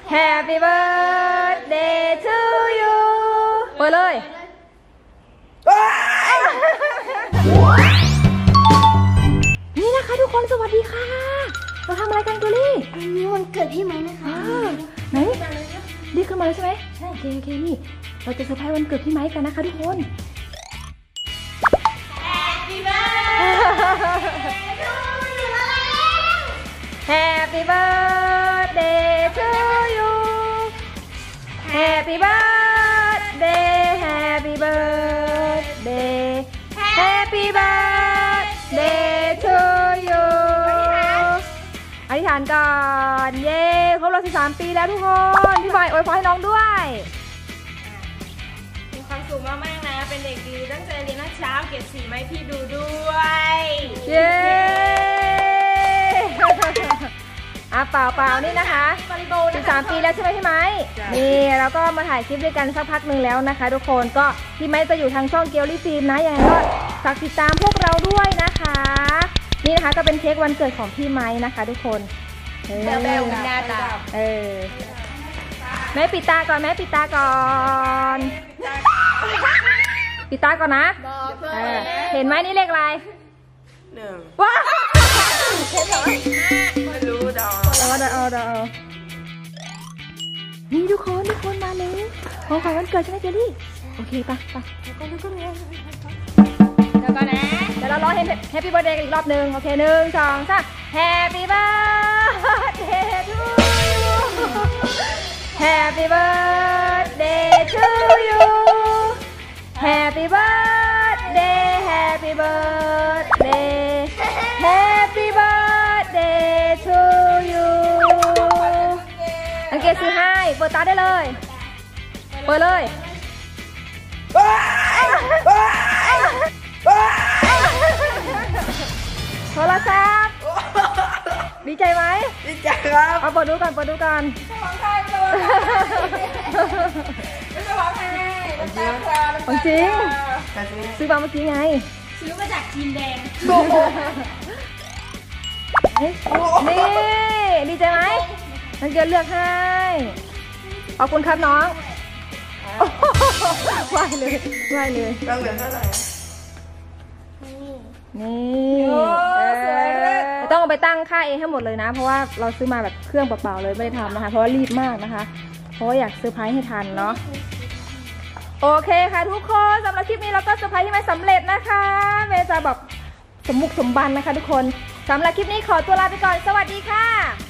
Happy birthday to you เปิดเลยนี่นะคะทุกคนสวัสดีค่ะเราทำอะไรกันเกลลี่วันนี้วันเกิดพี่ไม้นะคะไหนรีบขึ้นมาเลยใช่ไหมใช่โอเคนี่เราจะเซอร์ไพรส์วันเกิดพี่ไม้กันนะคะทุกคน Happy birthday Happy birthday to you Happy birthday Happy birthday Happy birthday to you อธิษฐานก่อนเย้ครบรอบ13 ปีแล้วทุกคนพี่บอยอวยพรให้น้องด้วยมีความสุขมากๆนะเป็นเด็กดีตั้งใจเรียนนักเช้าเก็บสีไม้พี่ดูด้วยเย้เปล่านี่นะคะ13 ปีแล้วใช่ไหมพี่ไม้นี่เราก็มาถ่ายคลิปด้วยกันสักพักหนึ่งแล้วนะคะทุกคนก็พี่ไม้จะอยู่ทางช่องเกลลี่ฟิล์มนะยังไงก็ฝากติดตามพวกเราด้วยนะคะนี่นะคะก็เป็นเค้กวันเกิดของพี่ไม้นะคะทุกคนแบลหน้าตาแม่ปิดตาก่อนแม่ปิดตาก่อนปิดตาก่อนนะเห็นไหมนี่เลขอะไร1ว้าไม่รู้ดอกเอานี่ทุกคนมาเลยของขวัญวันเกิดใช่ไหมเจลลี่โอเคไปแล้วก็นะเดี๋ยวเราร้องแฮปปี้เบิร์ธเดย์กันอีกรอบหนึ่งโอเค1 2 3 Happy birthday to you Happy birthday to you Happy birthday Happy birthday Happy birthday to you อังเกตซื้อให้เปิดตาได้เลยเปิดเลยโทรศัพท์ดีใจไหมดีใจครับเอาเปิดดูกันของจริงซื้อมาเมื่อกี้ไงซื้อมาจากจีนแดงนี่ดีใจไหมนักเรียนเลือกให้ขอบคุณครับน้องไหวเลยต้องเหลือเท่าไหร่นี่ต้องเอาไปตั้งค่าเองให้หมดเลยนะเพราะว่าเราซื้อมาแบบเครื่องเปล่าๆเลยไม่ได้ทำนะคะเพราะว่ารีบมากนะคะเพราะว่าอยากเซอร์ไพรส์ให้ทันเนาะโอเคค่ะทุกคนสำหรับคลิปนี้เราก็เซอร์ไพรส์ที่ไม่สำเร็จนะคะเมย์จะแบบสมบุกสมบันนะคะทุกคนสำหรับคลิปนี้ขอตัวลาไปก่อนสวัสดีค่ะ